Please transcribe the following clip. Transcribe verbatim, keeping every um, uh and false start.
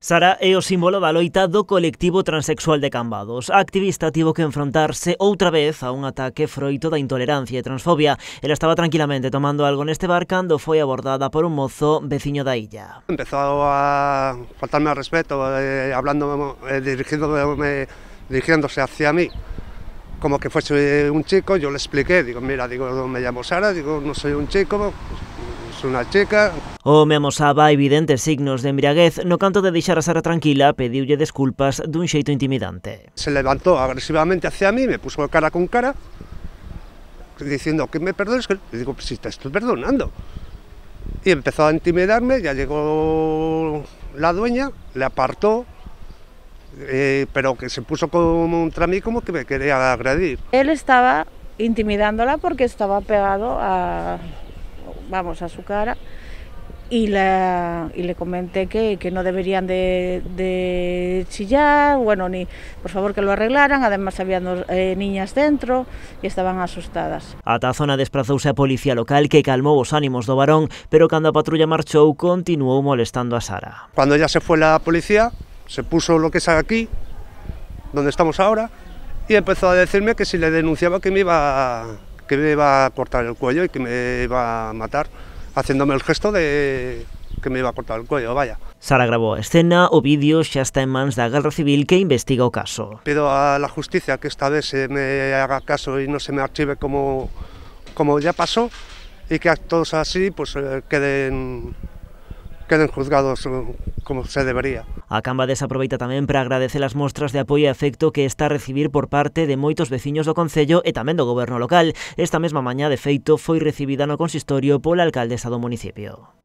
Sara é o símbolo da loita do colectivo transexual de Cambados. A activista tivo que enfrontarse outra vez a un ataque froito da intolerancia e transfobia. Ela estaba tranquilamente tomando algo neste bar cando foi abordada por un mozo veciño da illa. Empezou a faltarme ao respeto, eh, hablando, eh, dirigiéndome, dirigiéndose hacia mí, como que fuese un chico. Yo le expliqué, digo, mira, digo, me llamo Sara, digo, no soy un chico, soy una chica. O me amosaba evidentes signos de embriaguez. No canto de deixar a Sara tranquila, pediulle desculpas dun xeito intimidante. Se levantó agresivamente hacia mí, me puso cara con cara, diciendo que me perdones, que le digo, pues si te estoy perdonando. Y empezó a intimidarme, ya llegó la dueña, le apartó, eh, pero que se puso contra mí como que me quería agredir. Él estaba intimidándola porque estaba pegado a, vamos, a su cara. Y, la, y le comenté que, que no deberían de, de chillar, bueno, ni por favor que lo arreglaran. Además había dos, eh, niñas dentro y estaban asustadas. Ata a zona desprazouse a policía local que calmou os ánimos do varón, pero cando a patrulla marchou continuou molestando a Sara. Cuando ya se fue la policía, se puso lo que es aquí, donde estamos ahora, y empezó a decirme que si le denunciaba que me iba, que me iba a cortar el cuello y que me iba a matar, haciéndome el gesto de que me iba a cortar el cuello, vaya. Sara grabou a escena, o vídeo xa está en mans da Garda Civil que investiga o caso. Pido a la justicia que esta vez se me haga caso y no se me archive como, como ya pasó, y que actos así pues queden, queden juzgados como se debería. A Cambados aproveita tamén para agradecer as mostras de apoio e afecto que está a recibir por parte de moitos veciños do concello e tamén do goberno local. Esta mesma mañá, de feito, foi recibida no consistorio pola alcaldesa do municipio.